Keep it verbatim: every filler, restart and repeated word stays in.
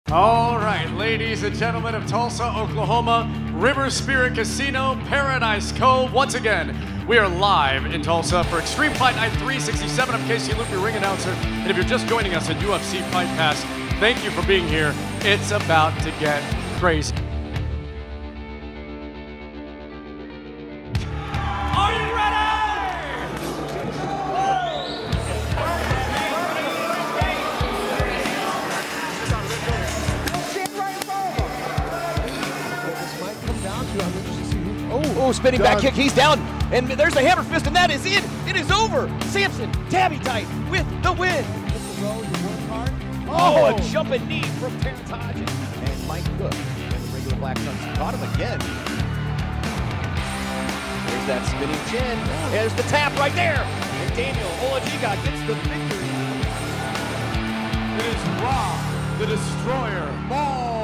All right, ladies and gentlemen of Tulsa, Oklahoma, River Spirit Casino, Paradise Cove. Once again, we are live in Tulsa for Extreme Fight Night three sixty-seven. I'm Casey Luke, your ring announcer. And if you're just joining us at U F C Fight Pass, thank you for being here. It's about to get crazy. Are you ready? Oh, oh, spinning back kick, he's down, and there's a hammer fist, and that is it. It is over. Samson, tabby tight with the win. Oh, a jumping knee from Paratage, and Mike Cook, and the regular Black Suns caught him again. There's that spinning chin. There's the tap right there, and Daniel Olajiga gets the victory. It is Rob, the Destroyer, Ball.